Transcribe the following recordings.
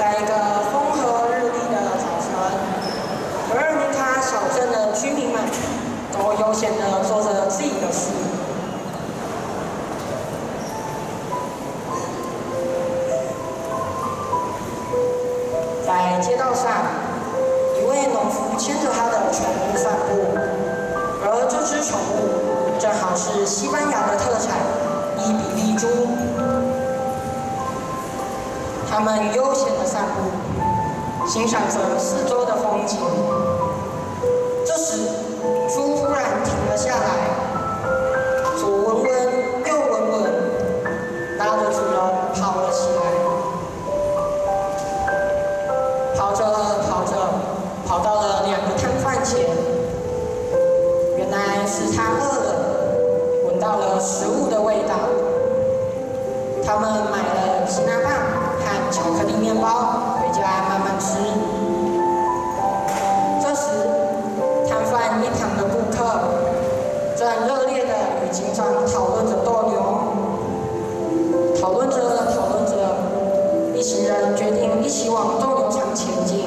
在一个风和日丽的早晨，格尔尼卡小镇的居民们都悠闲地做着自己的事。在街道上，一位农夫牵着他的宠物散步，而这只宠物正好是西班牙的特产伊比利猪。他们悠闲地散步，欣赏着四周的风景。这时，猪忽然停了下来，左闻闻，右闻闻，拉着主人跑了起来。跑着跑着，跑到了2个摊贩前。原来是他饿了，闻到了食物的味道。他们买了吉拿棒和巧克力面包回家慢慢吃。这时，摊贩一旁的顾客正热烈地与警长讨论着斗牛。讨论着，一行人决定一起往斗牛场前进。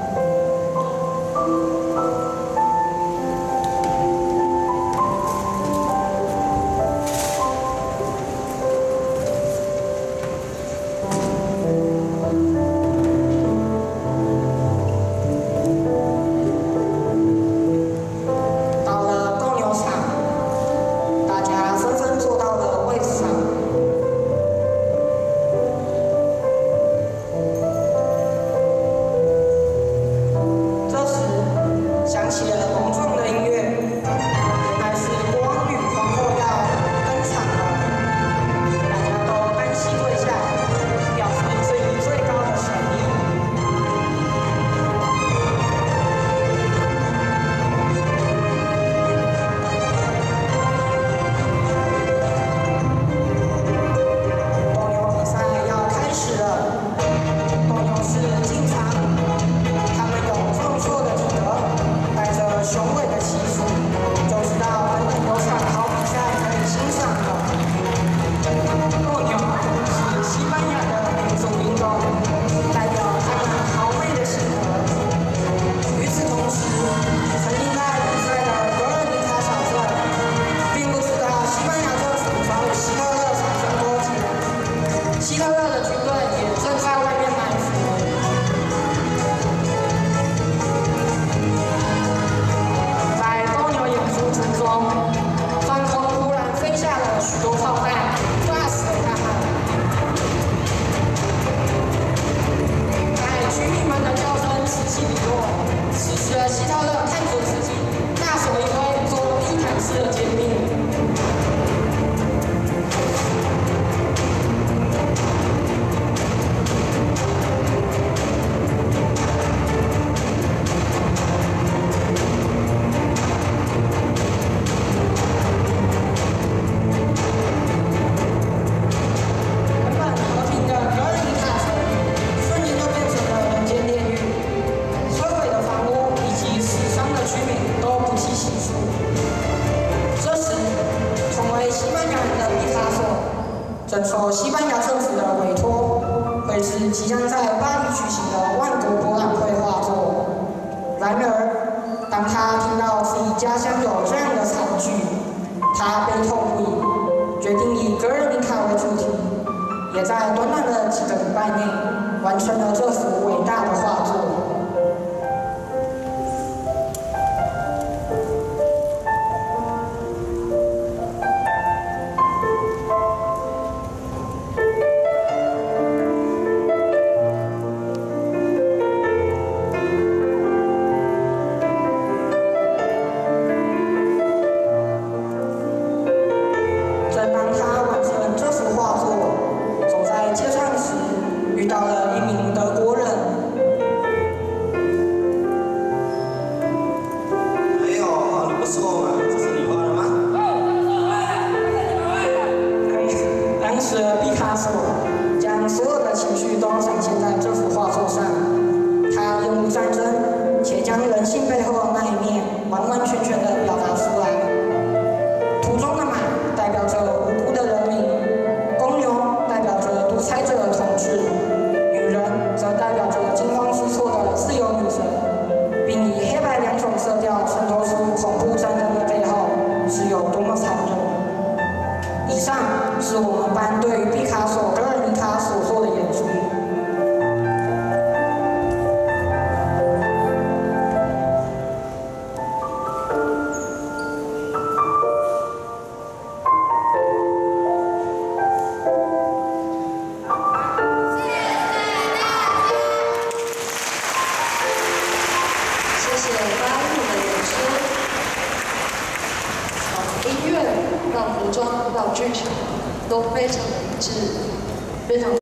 正受西班牙政府的委托，绘制即将在巴黎举行的万国博览会画作。然而，当他听到自己家乡有这样的惨剧，他悲痛不已，决定以格尔尼卡为主题，也在短短的几个礼拜内完成了这幅伟大的画作。遇到了一名德国人。 哎呦，画得不错嘛，这是你画的吗？ 当时的毕卡索将所有的情绪都展现在这幅画作上，他厌恶战争，且将人性背后的那一面完完全全地表达出来。图中的马代表着无辜的人民，公牛代表着独裁者的统治，女人则代表着装到剧情都非常的一致，非常。